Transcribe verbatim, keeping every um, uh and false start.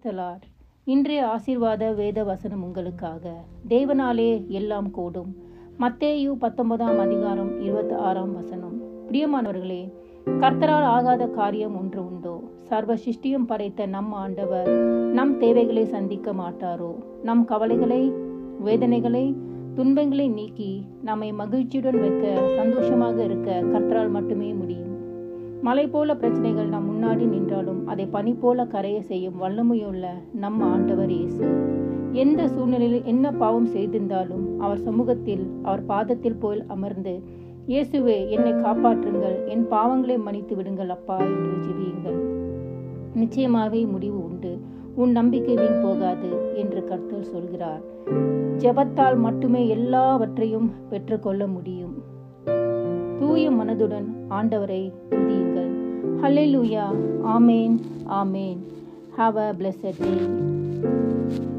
த Lord. இன்றைய ஆசீர்வாத வேத வசனம் உங்களுக்காக. தேவனாலே எல்லாம் கூடும். மத்தேயு பத்தொன்பதாம் அதிகாரம் இருபத்தி ஆறாம் வசனம். பிரியமானவர்களே, கர்த்தரால் ஆகாத காரியம் ஒன்று உண்டோ? சர்வ சிருஷ்டியும் படைத்த நம் ஆண்டவர் நம் தேவைகளை சந்திக்க மாட்டாரோ? நம் கவலைகளை, வேதனைகளை, துன்பங்களை நீக்கி நம்மை மகிழ்ச்சியுடன் வைக்க, சந்தோஷமாக இருக்க கர்த்தரால் மட்டுமே முடியும். மலை போல பிரச்சனைகள் நம் முன்னாடி நின்றாலும் அதை பனி போல கரைய செய்யும் வல்லமையுள்ள நம் ஆண்டவர் இயேசு. எந்த சூழ்நிலையில் என்ன பாவம் செய்திருந்தாலும் அவர் சமூகத்தில், அவர் பாதத்தில் போய் அமர்ந்து, இயேசுவே என்னை காப்பாற்றுங்கள், என் பாவங்களை மன்னித்து விடுங்கள் அப்பா என்று ஜெபியுங்கள். நிச்சயமாகவே முடிவு உண்டு. உன் நம்பிக்கை வீண் போகாது என்று கர்த்தர் சொல்கிறார். ஜெபத்தால் மட்டுமே எல்லாவற்றையும் பெற்றுக்கொள்ள முடியும். தூய மனதுடன் ஆண்டவரை துதியுங்கள். ஹல்லேலூயா. ஆமேன், ஆமேன். Have a blessed day.